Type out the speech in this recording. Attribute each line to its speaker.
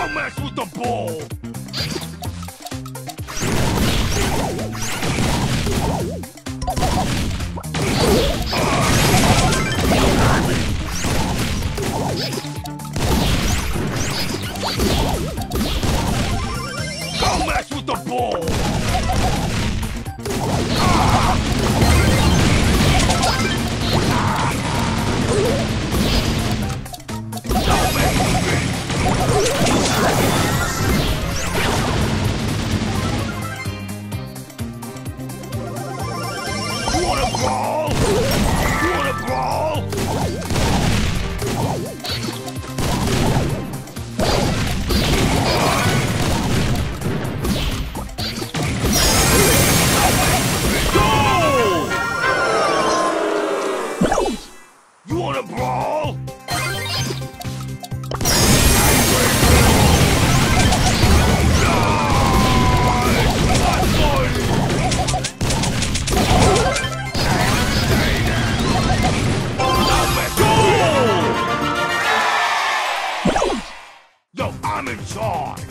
Speaker 1: Don't mess with the ball! Don't mess with the ball! Don't mess with me! You wanna brawl? You wanna brawl? You wanna brawl? Yo, I'm in charge!